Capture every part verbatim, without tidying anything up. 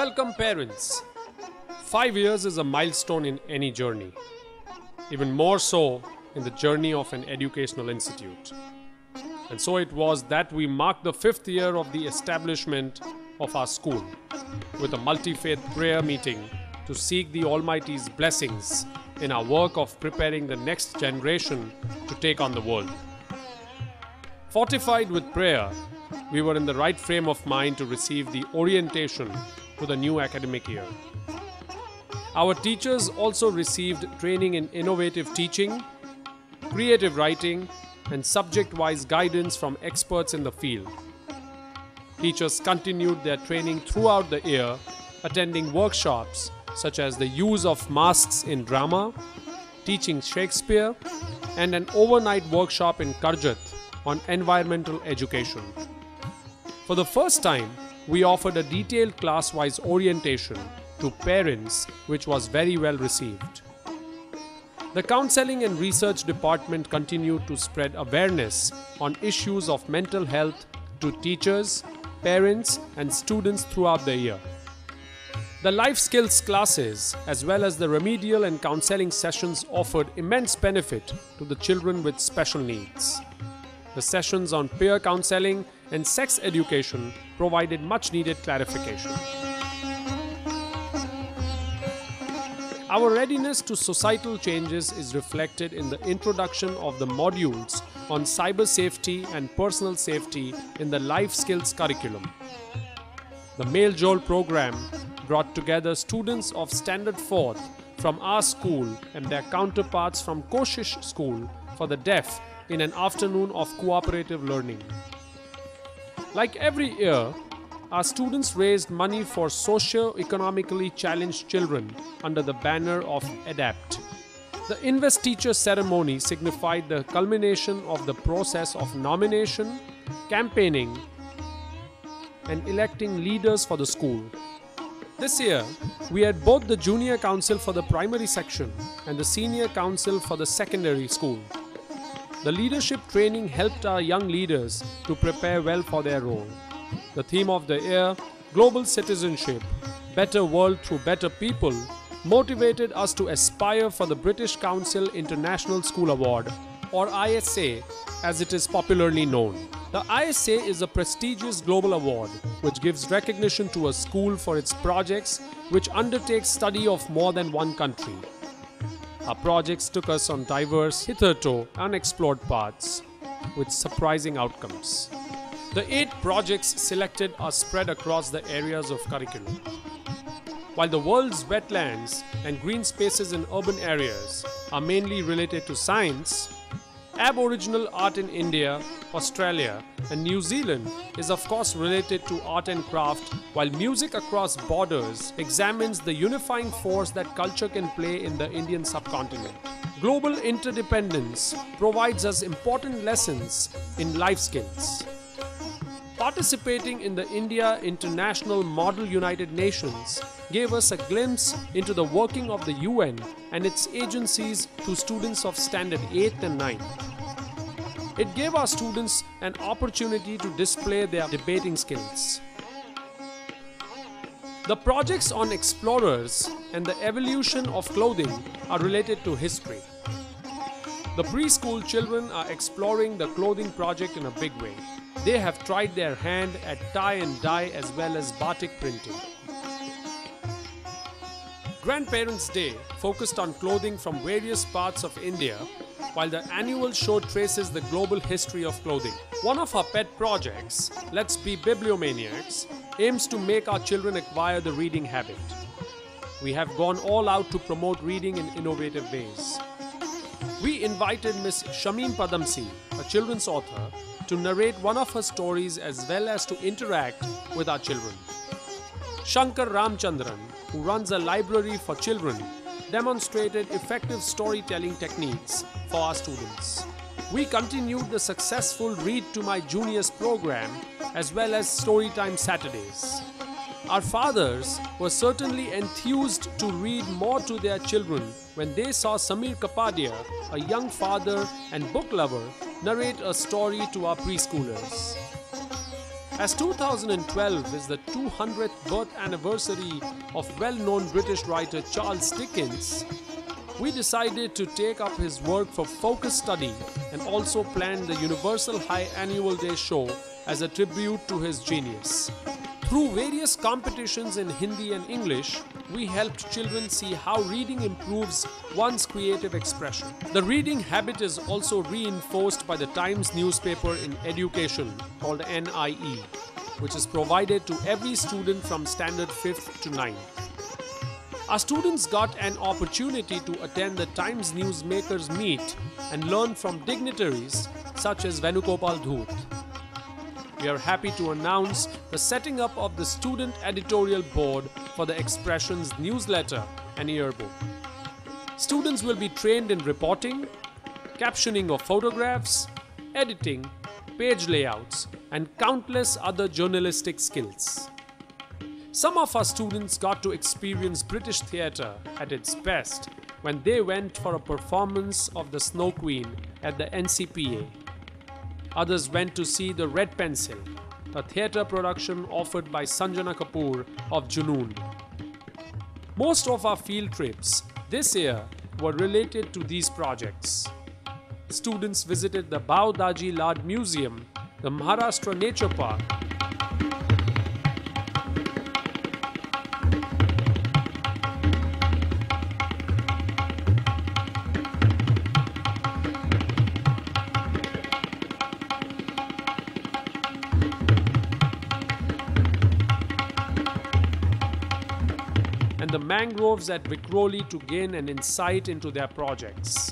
Welcome parents. Five years is a milestone in any journey. Even more so in the journey of an educational institute. And so it was that we marked the fifth year of the establishment of our school with a multi-faith prayer meeting to seek the Almighty's blessings in our work of preparing the next generation to take on the world. Fortified with prayer, we were in the right frame of mind to receive the orientation to the new academic year. Our teachers also received training in innovative teaching, creative writing, and subject-wise guidance from experts in the field. Teachers continued their training throughout the year, attending workshops such as the use of masks in drama, teaching Shakespeare, and an overnight workshop in Karjat on environmental education. For the first time, we offered a detailed class-wise orientation to parents, which was very well received. The Counseling and Research Department continued to spread awareness on issues of mental health to teachers, parents, and students throughout the year. The life skills classes, as well as the remedial and counseling sessions, offered immense benefit to the children with special needs. The sessions on peer counseling and sex education provided much needed clarification. Our readiness to societal changes is reflected in the introduction of the modules on cyber safety and personal safety in the life skills curriculum. The Male Joel program brought together students of Standard fourth from our school and their counterparts from Koshish School for the deaf in an afternoon of cooperative learning. Like every year, our students raised money for socio-economically challenged children under the banner of ADAPT. The Invest Teacher ceremony signified the culmination of the process of nomination, campaigning, and electing leaders for the school. This year, we had both the Junior Council for the primary section and the Senior Council for the secondary school. The leadership training helped our young leaders to prepare well for their role. The theme of the year, Global Citizenship, Better World Through Better People, motivated us to aspire for the British Council International School Award, or I S A as it is popularly known. The I S A is a prestigious global award which gives recognition to a school for its projects which undertakes study of more than one country. Our projects took us on diverse, hitherto unexplored paths with surprising outcomes. The eight projects selected are spread across the areas of curriculum. While the world's wetlands and green spaces in urban areas are mainly related to science, Aboriginal art in India, Australia, and New Zealand is of course related to art and craft, while music across borders examines the unifying force that culture can play in the Indian subcontinent. Global interdependence provides us important lessons in life skills. Participating in the India International Model United Nations gave us a glimpse into the working of the U N and its agencies to students of Standard eighth and ninth. It gave our students an opportunity to display their debating skills. The projects on explorers and the evolution of clothing are related to history. The preschool children are exploring the clothing project in a big way. They have tried their hand at tie and dye as well as batik printing. Grandparents' Day focused on clothing from various parts of India, while the annual show traces the global history of clothing. One of our pet projects, Let's Be Bibliomaniacs, aims to make our children acquire the reading habit. We have gone all out to promote reading in innovative ways. We invited Miss Shamim Padamsi, a children's author, to narrate one of her stories as well as to interact with our children. Shankar Ramchandran, who runs a library for children, demonstrated effective storytelling techniques for our students. We continued the successful Read to My Juniors program as well as Storytime Saturdays. Our fathers were certainly enthused to read more to their children when they saw Samir Kapadia, a young father and book lover, narrate a story to our preschoolers. As two thousand twelve is the two hundredth birth anniversary of well-known British writer Charles Dickens, we decided to take up his work for focused study and also planned the Universal High Annual Day show as a tribute to his genius. Through various competitions in Hindi and English, we helped children see how reading improves one's creative expression. The reading habit is also reinforced by the Times newspaper in education called N I E, which is provided to every student from standard fifth to ninth. Our students got an opportunity to attend the Times Newsmakers Meet and learn from dignitaries such as Venugopal Dhoot. We are happy to announce the setting up of the Student Editorial Board for the Expressions newsletter and yearbook. Students will be trained in reporting, captioning of photographs, editing, page layouts, and countless other journalistic skills. Some of our students got to experience British theatre at its best when they went for a performance of The Snow Queen at the N C P A. Others went to see The Red Pencil, a theatre production offered by Sanjana Kapoor of Junoon. Most of our field trips this year were related to these projects. Students visited the Bhau Daji Lad Museum, the Maharashtra Nature Park, and the mangroves at Vikhroli to gain an insight into their projects.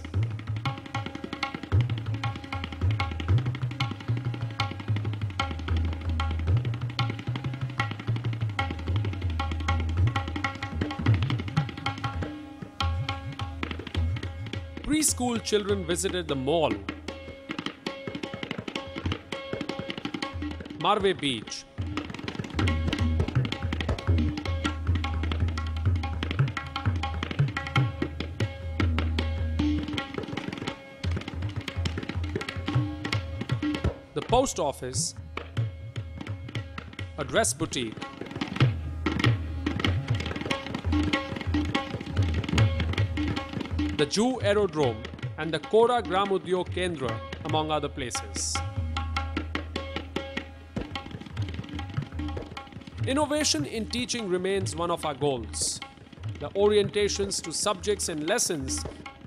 Preschool children visited the mall, Marve Beach, the post office, a dress boutique, the Jew Aerodrome, and the Kora Gram Udyog Kendra, among other places. Innovation in teaching remains one of our goals. The orientations to subjects and lessons,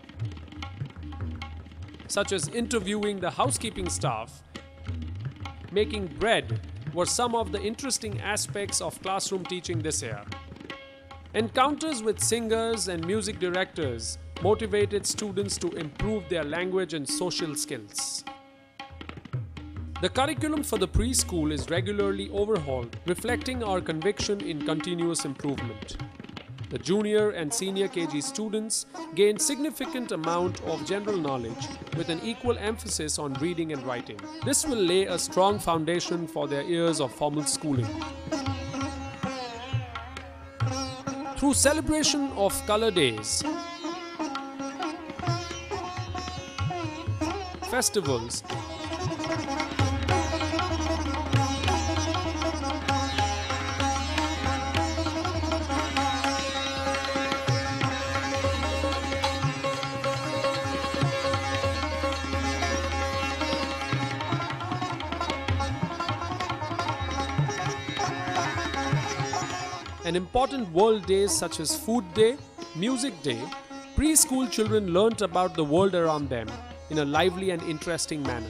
such as interviewing the housekeeping staff, making bread, were some of the interesting aspects of classroom teaching this year. Encounters with singers and music directors motivated students to improve their language and social skills. The curriculum for the preschool is regularly overhauled, reflecting our conviction in continuous improvement. The junior and senior K G students gain significant amount of general knowledge with an equal emphasis on reading and writing. This will lay a strong foundation for their years of formal schooling. Through celebration of Color Days, festivals, and important world days such as Food Day, Music Day, preschool children learnt about the world around them in a lively and interesting manner.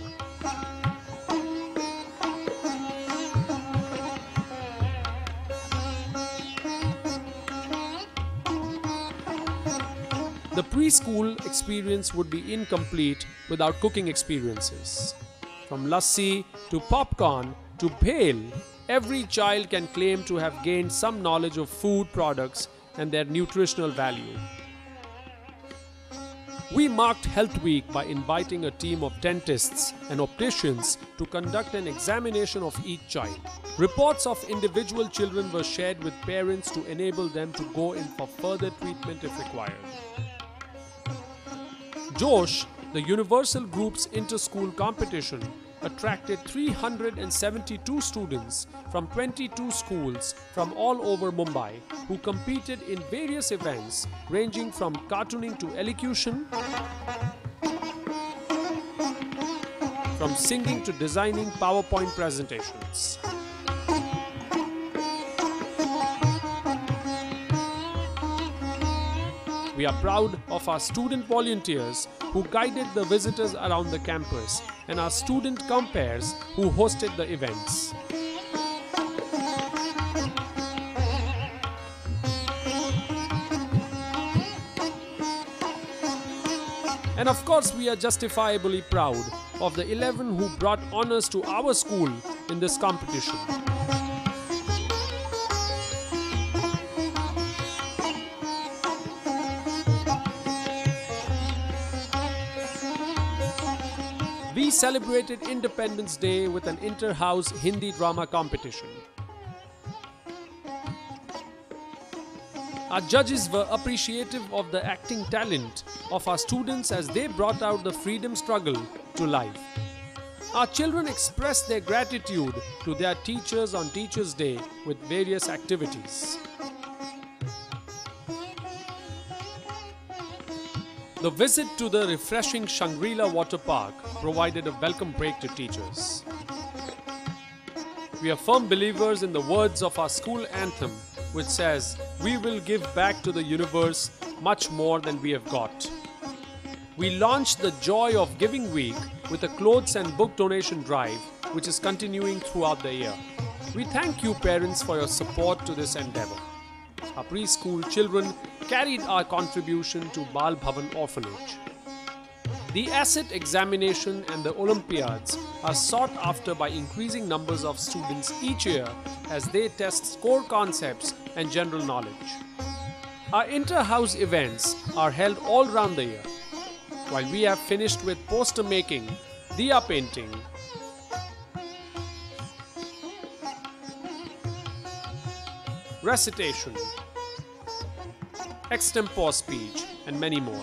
The preschool experience would be incomplete without cooking experiences. From lassi to popcorn to bhel, every child can claim to have gained some knowledge of food products and their nutritional value. We marked Health Week by inviting a team of dentists and opticians to conduct an examination of each child. Reports of individual children were shared with parents to enable them to go in for further treatment if required. Josh, the Universal Group's inter-school competition, attracted three hundred seventy-two students from twenty-two schools from all over Mumbai who competed in various events ranging from cartooning to elocution, from singing to designing PowerPoint presentations. We are proud of our student volunteers who guided the visitors around the campus and our student compares who hosted the events. And of course, we are justifiably proud of the eleven who brought honors to our school in this competition. We celebrated Independence Day with an inter-house Hindi drama competition. Our judges were appreciative of the acting talent of our students as they brought out the freedom struggle to life. Our children expressed their gratitude to their teachers on Teachers' Day with various activities. The visit to the refreshing Shangri-La Water Park provided a welcome break to teachers. We are firm believers in the words of our school anthem, which says, "We will give back to the universe much more than we have got." We launched the Joy of Giving Week with a clothes and book donation drive, which is continuing throughout the year. We thank you parents for your support to this endeavor. Our preschool children carried our contribution to Bal Bhavan Orphanage. The ASCET examination and the Olympiads are sought after by increasing numbers of students each year as they test core concepts and general knowledge. Our inter-house events are held all round the year. While we have finished with poster making, diya painting, recitation, extempore speech, and many more.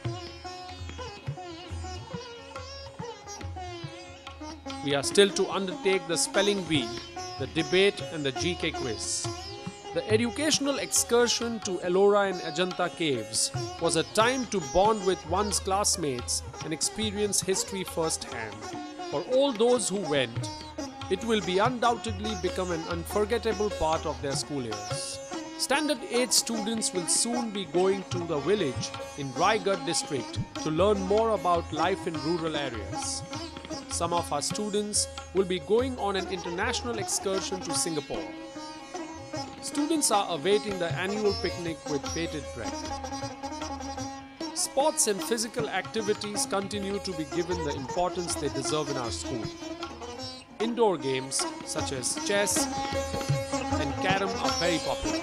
We are still to undertake the spelling bee, the debate, and the G K quiz. The educational excursion to Ellora and Ajanta caves was a time to bond with one's classmates and experience history firsthand. For all those who went, it will be undoubtedly become an unforgettable part of their school years. Standard eight students will soon be going to the village in Raigad district to learn more about life in rural areas. Some of our students will be going on an international excursion to Singapore. Students are awaiting the annual picnic with bated breath. Sports and physical activities continue to be given the importance they deserve in our school. Indoor games such as chess and carom are very popular.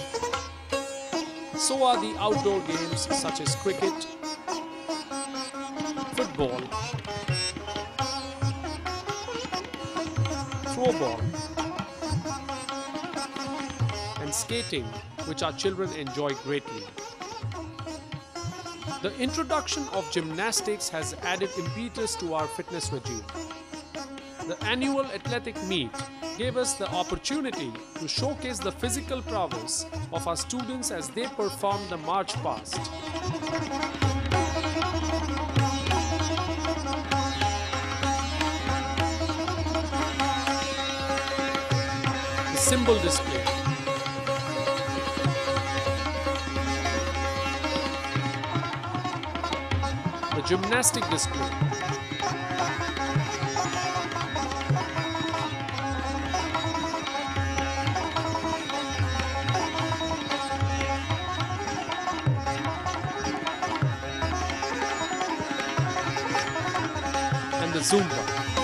So are the outdoor games such as cricket, football, throwball, and skating, which our children enjoy greatly. The introduction of gymnastics has added impetus to our fitness regime. The annual athletic meet gave us the opportunity to showcase the physical prowess of our students as they performed the march past. The symbol display. The gymnastic display. And the Zumba.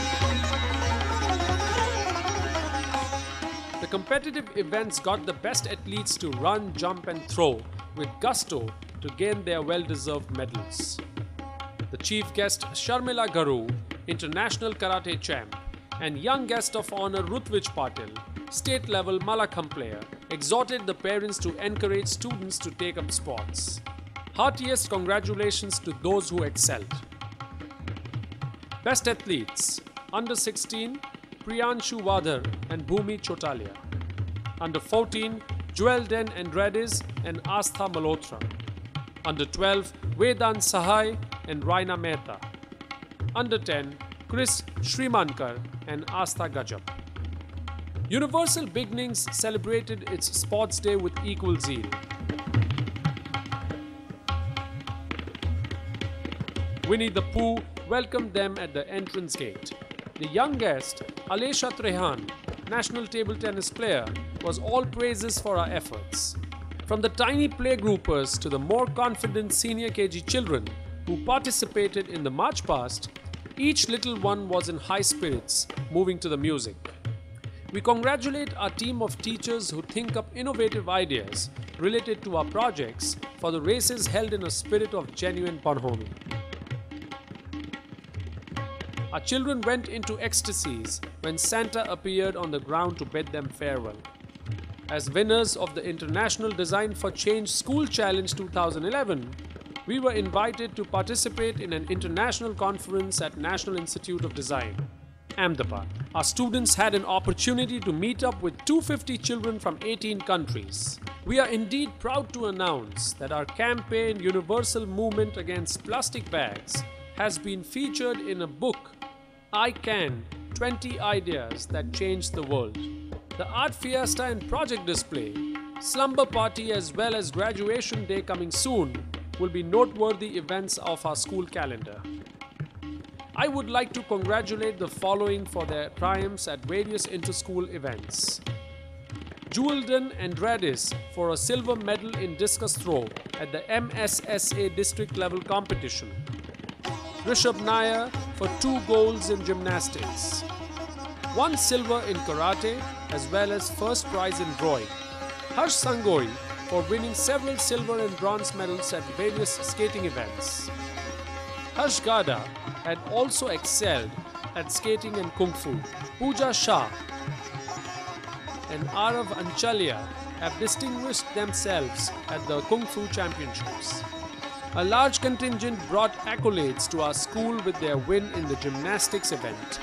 The competitive events got the best athletes to run, jump and throw with gusto to gain their well-deserved medals. The chief guest Sharmila Garu, international karate champ, and young guest of honor Rutvij Patil, state-level Malakham player, exhorted the parents to encourage students to take up sports. Heartiest congratulations to those who excelled. Best athletes, Under sixteen, Priyanshu Vadhar and Bhumi Chotalia. Under fourteen, Joel Den Andradis and Astha Malhotra. Under twelve, Vedant Sahai and Raina Mehta. Under ten, Chris Srimankar and Astha Gajab. Universal Beginnings celebrated its sports day with equal zeal. Winnie the Pooh welcomed them at the entrance gate. The young guest, Alesha Trehan, national table tennis player, was all praises for our efforts. From the tiny playgroupers to the more confident senior K G children who participated in the march past, each little one was in high spirits, moving to the music. We congratulate our team of teachers who think up innovative ideas related to our projects for the races held in a spirit of genuine bonhomie. Our children went into ecstasies when Santa appeared on the ground to bid them farewell. As winners of the International Design for Change School Challenge two thousand eleven, we were invited to participate in an international conference at National Institute of Design, Ahmedabad. Our students had an opportunity to meet up with two hundred fifty children from eighteen countries. We are indeed proud to announce that our campaign Universal Movement Against Plastic Bags has been featured in a book, I Can, twenty Ideas That Changed the World. The Art Fiesta and Project Display, Slumber Party as well as Graduation Day coming soon will be noteworthy events of our school calendar. I would like to congratulate the following for their triumphs at various inter-school events. Juelden Andradis for a silver medal in discus throw at the M S S A district level competition. Rishabh Nair for two golds in gymnastics. One silver in karate as well as first prize in drawing. Harsh Sangoi for winning several silver and bronze medals at various skating events. Harsh Gada had also excelled at skating and kung fu. Pooja Shah and Arav Anchalia have distinguished themselves at the Kung Fu Championships. A large contingent brought accolades to our school with their win in the gymnastics event.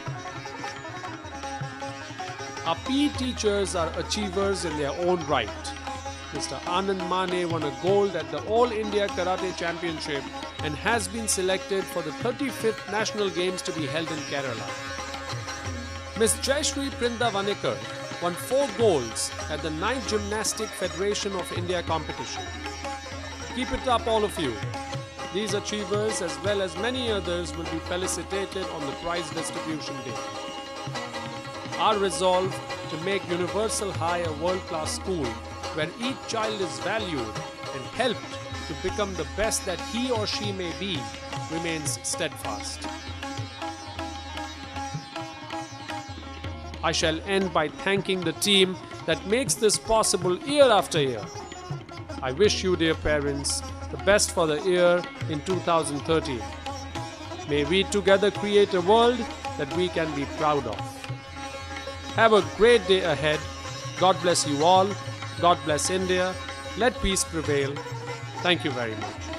Our P E teachers are achievers in their own right. Mister Anand Mane won a gold at the All India Karate Championship and has been selected for the thirty-fifth National Games to be held in Kerala. Miss Jayashree Prinda Vanekar won four golds at the ninth Gymnastic Federation of India competition. Keep it up, all of you. These achievers, as well as many others, will be felicitated on the prize distribution day. Our resolve to make Universal High a world-class school where each child is valued and helped to become the best that he or she may be remains steadfast. I shall end by thanking the team that makes this possible year after year. I wish you, dear parents, the best for the year in two thousand thirteen. May we together create a world that we can be proud of. Have a great day ahead. God bless you all. God bless India. Let peace prevail. Thank you very much.